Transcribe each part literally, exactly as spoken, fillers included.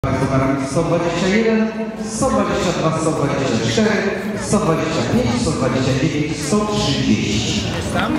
numerami sto dwadzieścia jeden, sto dwadzieścia dwa, sto dwadzieścia cztery, sto dwadzieścia pięć, sto dwadzieścia dziewięć, sto trzydzieści. Tam?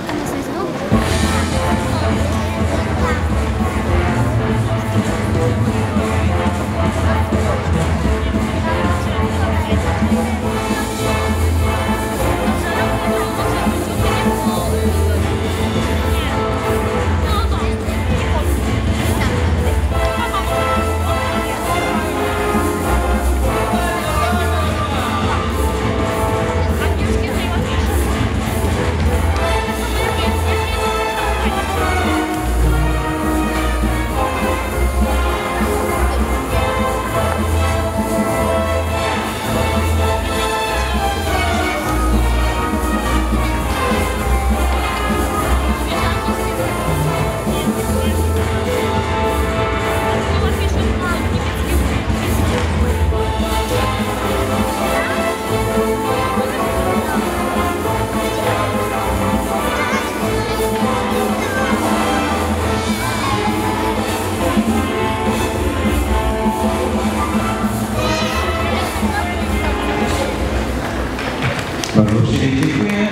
Bardzo uprzejmie dziękuję.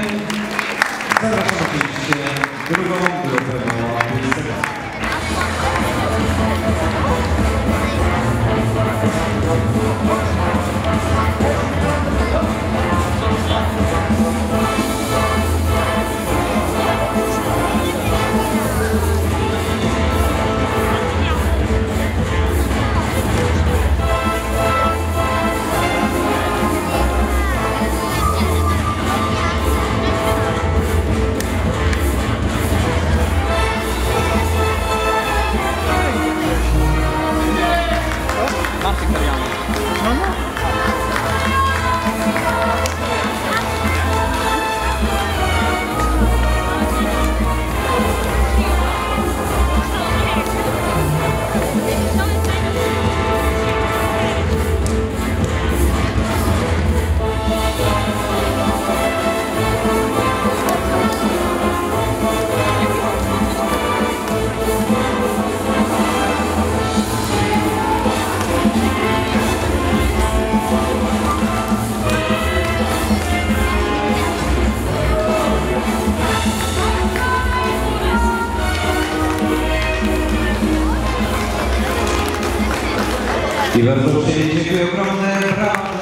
Zapraszam oczywiście drugą grupę do licytacji. I bardzo uprzejmie dziękuję, ogromne brawa.